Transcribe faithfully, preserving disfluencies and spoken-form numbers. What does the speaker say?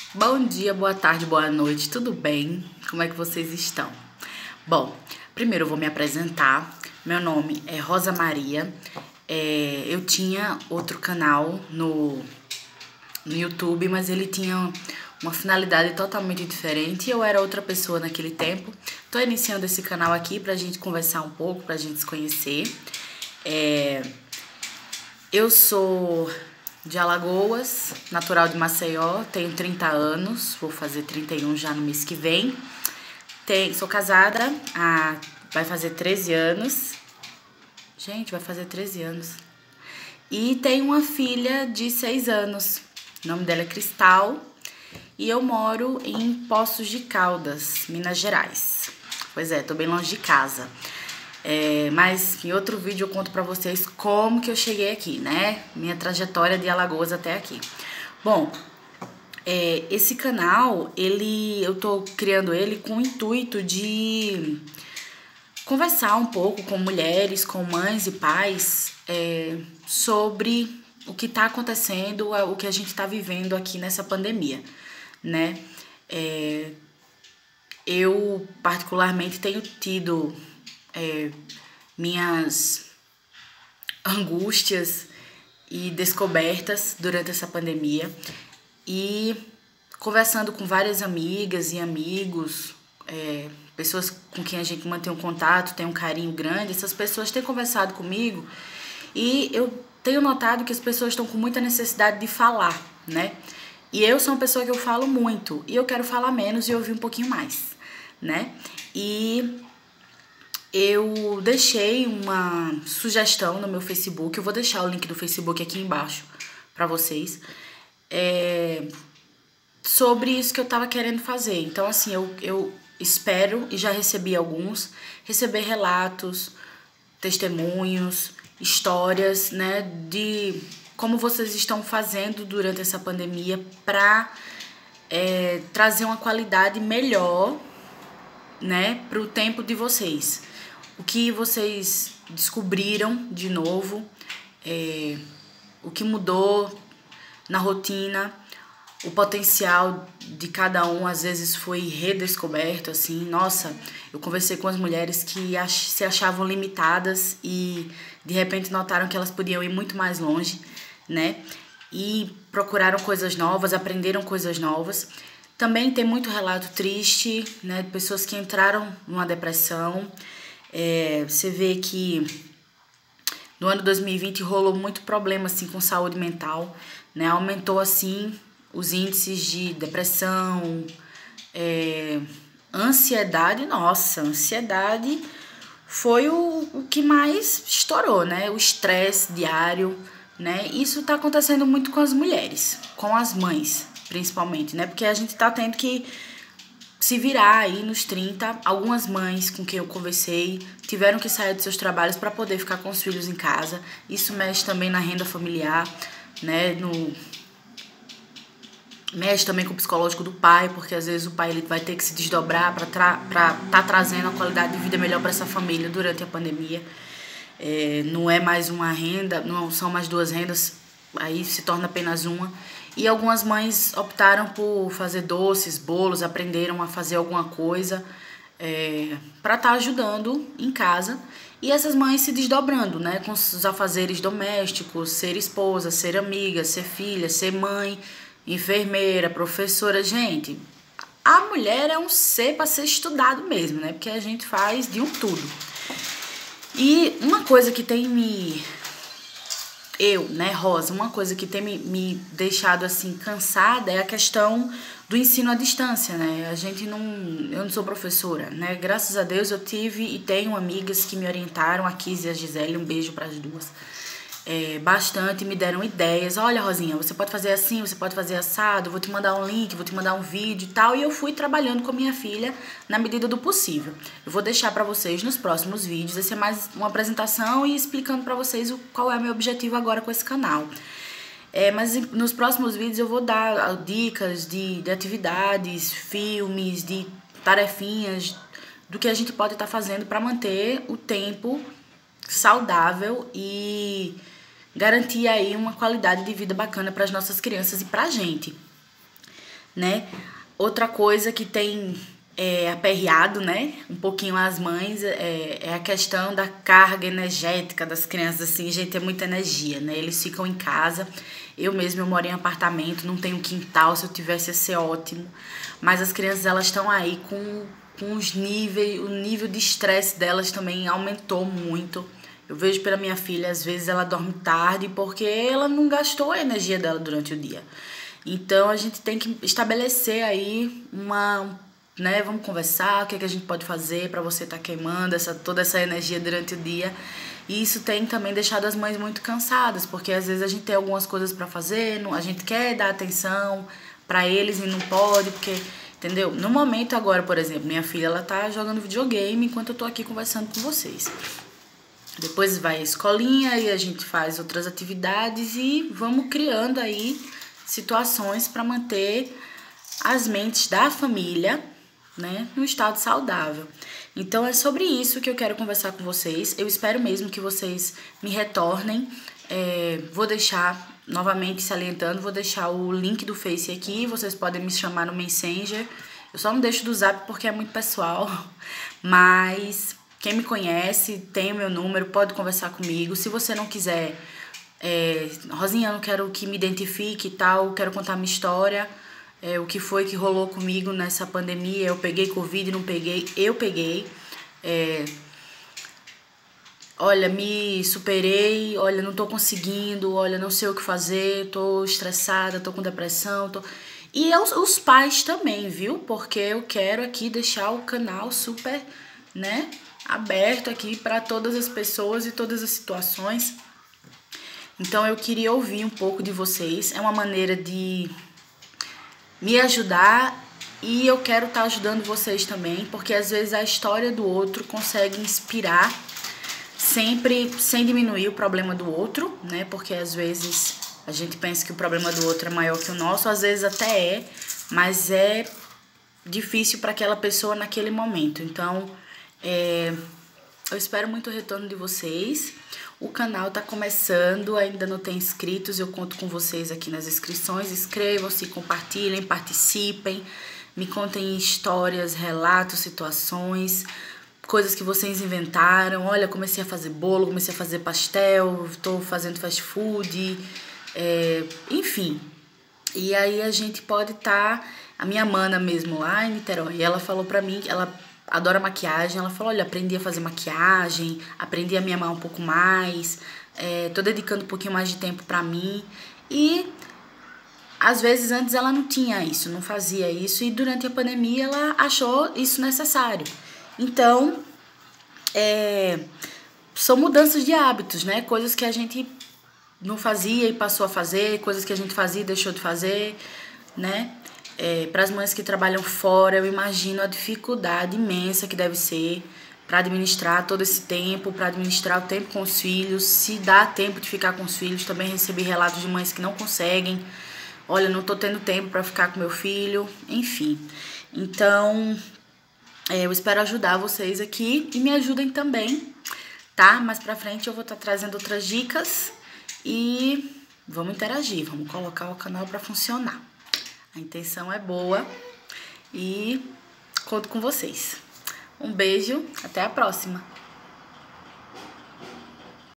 Bom dia, boa tarde, boa noite, tudo bem? Como é que vocês estão? Bom, primeiro eu vou me apresentar. Meu nome é Rosa Maria. É, eu tinha outro canal no, no YouTube, mas ele tinha uma finalidade totalmente diferente e eu era outra pessoa naquele tempo. Tô iniciando esse canal aqui pra gente conversar um pouco, pra gente se conhecer. É, eu sou de Alagoas, natural de Maceió, tenho trinta anos, vou fazer trinta e um já no mês que vem. Tem, sou casada, há, vai fazer treze anos. Gente, vai fazer treze anos. E tenho uma filha de seis anos, o nome dela é Cristal. E eu moro em Poços de Caldas, Minas Gerais. Pois é, tô bem longe de casa. É, mas em outro vídeo eu conto pra vocês como que eu cheguei aqui, né? Minha trajetória de Alagoas até aqui. Bom, é, esse canal, ele, eu tô criando ele com o intuito de conversar um pouco com mulheres, com mães e pais, é, sobre o que tá acontecendo, o que a gente tá vivendo aqui nessa pandemia, né? É, eu, particularmente, tenho tido é, minhas angústias e descobertas durante essa pandemia e conversando com várias amigas e amigos, é, pessoas com quem a gente mantém um contato, tem um carinho grande, essas pessoas têm conversado comigo e eu tenho notado que as pessoas estão com muita necessidade de falar, né? E eu sou uma pessoa que eu falo muito e eu quero falar menos e ouvir um pouquinho mais, né? E eu deixei uma sugestão no meu Facebook, eu vou deixar o link do Facebook aqui embaixo pra vocês, é, sobre isso que eu tava querendo fazer. Então, assim, eu, eu espero, e já recebi alguns, receber relatos, testemunhos, histórias, né, de como vocês estão fazendo durante essa pandemia pra é, trazer uma qualidade melhor, né, pro tempo de vocês. O que vocês descobriram de novo, é, o que mudou na rotina, o potencial de cada um às vezes foi redescoberto, assim. Nossa, eu conversei com as mulheres que ach se achavam limitadas e de repente notaram que elas podiam ir muito mais longe, né? E procuraram coisas novas, aprenderam coisas novas. Também tem muito relato triste, né, de pessoas que entraram numa depressão. É, você vê que no ano dois mil e vinte rolou muito problema assim, com saúde mental, né? Aumentou assim os índices de depressão, é, ansiedade. Nossa, ansiedade foi o, o que mais estourou, né? O estresse diário, né? Isso tá acontecendo muito com as mulheres, com as mães, principalmente, né? Porque a gente tá tendo que se virar aí nos trinta. Algumas mães com quem eu conversei tiveram que sair dos seus trabalhos para poder ficar com os filhos em casa. Isso mexe também na renda familiar, né? No... Mexe também com o psicológico do pai, porque às vezes o pai ele vai ter que se desdobrar para tra... para tá trazendo uma qualidade de vida melhor para essa família durante a pandemia. É, não é mais uma renda, não são mais duas rendas, aí se torna apenas uma. E algumas mães optaram por fazer doces, bolos, aprenderam a fazer alguma coisa é, para estar tá ajudando em casa. E essas mães se desdobrando, né, com os afazeres domésticos, ser esposa, ser amiga, ser filha, ser mãe, enfermeira, professora. Gente, a mulher é um ser para ser estudado mesmo, né, porque a gente faz de um tudo. E uma coisa que tem me... Eu, né, Rosa, uma coisa que tem me, me deixado, assim, cansada é a questão do ensino à distância, né? A gente não... Eu não sou professora, né? Graças a Deus eu tive e tenho amigas que me orientaram, a Kizzy e a Gisele, um beijo para as duas. É, bastante, me deram ideias. Olha, Rosinha, você pode fazer assim, você pode fazer assado, vou te mandar um link, vou te mandar um vídeo e tal. E eu fui trabalhando com a minha filha na medida do possível. Eu vou deixar pra vocês nos próximos vídeos. Esse é mais uma apresentação e explicando pra vocês o, qual é o meu objetivo agora com esse canal. É, mas nos próximos vídeos eu vou dar dicas de, de atividades, filmes, de tarefinhas, do que a gente pode estar fazendo pra manter o tempo saudável e garantir aí uma qualidade de vida bacana para as nossas crianças e para a gente, né? Outra coisa que tem é, aperreado, né, um pouquinho as mães, é, é a questão da carga energética das crianças, assim, gente, é muita energia, né? Eles ficam em casa, eu mesma, eu moro em apartamento, não tenho quintal, se eu tivesse ia ser ótimo, mas as crianças, elas estão aí com, com os níveis, o nível de estresse delas também aumentou muito. Eu vejo pela minha filha, às vezes ela dorme tarde porque ela não gastou a energia dela durante o dia. Então, a gente tem que estabelecer aí uma, né, vamos conversar, o que, é que a gente pode fazer para você estar tá queimando essa, toda essa energia durante o dia. E isso tem também deixado as mães muito cansadas, porque às vezes a gente tem algumas coisas para fazer, a gente quer dar atenção para eles e não pode, porque, entendeu? No momento agora, por exemplo, minha filha, ela tá jogando videogame enquanto eu tô aqui conversando com vocês. Depois vai a escolinha e a gente faz outras atividades e vamos criando aí situações para manter as mentes da família, né, no estado saudável. Então é sobre isso que eu quero conversar com vocês. Eu espero mesmo que vocês me retornem. É, vou deixar, novamente salientando, vou deixar o link do Face aqui. Vocês podem me chamar no Messenger. Eu só não deixo do Zap porque é muito pessoal. Mas quem me conhece, tem o meu número, pode conversar comigo. Se você não quiser... É, Rosinha, eu não quero que me identifique e tal, quero contar minha história, é, o que foi que rolou comigo nessa pandemia, eu peguei Covid, não peguei, eu peguei, é, olha, me superei, olha, não tô conseguindo, olha, não sei o que fazer, tô estressada, tô com depressão, tô... E os, os pais também, viu? Porque eu quero aqui deixar o canal super, né, aberto aqui para todas as pessoas e todas as situações. Então, eu queria ouvir um pouco de vocês. É uma maneira de me ajudar e eu quero estar ajudando vocês também, porque às vezes a história do outro consegue inspirar, sempre sem diminuir o problema do outro, né? Porque às vezes a gente pensa que o problema do outro é maior que o nosso, às vezes até é, mas é difícil para aquela pessoa naquele momento. Então, é... eu espero muito o retorno de vocês. O canal tá começando, ainda não tem inscritos, eu conto com vocês aqui nas inscrições. Inscrevam-se, compartilhem, participem, me contem histórias, relatos, situações, coisas que vocês inventaram. Olha, comecei a fazer bolo, comecei a fazer pastel, tô fazendo fast food, é, enfim. E aí a gente pode estar... Tá, a minha mana mesmo lá em Niterói, ela falou pra mim que ela... adora maquiagem, ela falou, olha, aprendi a fazer maquiagem, aprendi a me amar um pouco mais, é, tô dedicando um pouquinho mais de tempo pra mim, e às vezes antes ela não tinha isso, não fazia isso, e durante a pandemia ela achou isso necessário. Então, é, são mudanças de hábitos, né, coisas que a gente não fazia e passou a fazer, coisas que a gente fazia e deixou de fazer, né. É, para as mães que trabalham fora, eu imagino a dificuldade imensa que deve ser para administrar todo esse tempo, para administrar o tempo com os filhos, se dá tempo de ficar com os filhos. Também recebi relatos de mães que não conseguem. Olha, não tô tendo tempo para ficar com meu filho, enfim. Então, é, eu espero ajudar vocês aqui e me ajudem também, tá? Mais pra frente eu vou estar trazendo outras dicas e vamos interagir, vamos colocar o canal para funcionar. A intenção é boa e conto com vocês. Um beijo, até a próxima!